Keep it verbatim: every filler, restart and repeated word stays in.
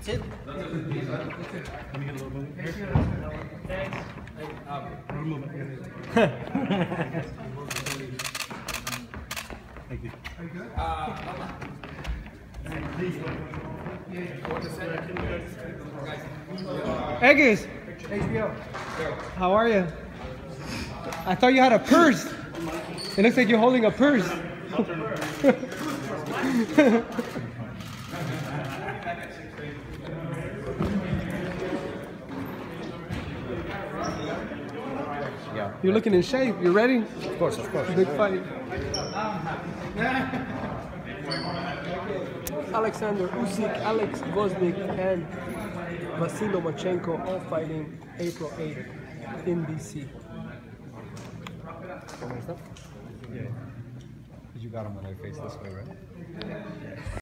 That's it. Let me get a little movement here. Thanks. Um, a little movement. Thank you. Eggs, how are you? I thought you had a purse. It looks like you're holding a purse. Yeah. You're looking in shape. You ready? Of course, of course. Big fight. Alexander Usyk, Alex Gvozdyk, and Vasily Lomachenko all fighting April eighth in D C. Yeah. You got them when they face this way, right?